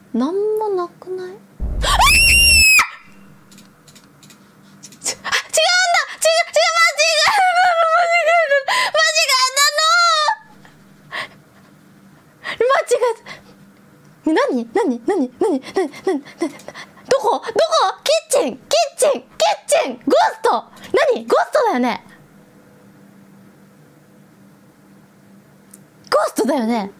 なんもなくない？違うんだ！違う！違う！間違えた！どこ？キッチン！ゴースト！何？ゴーストだよね？ゴーストだよね？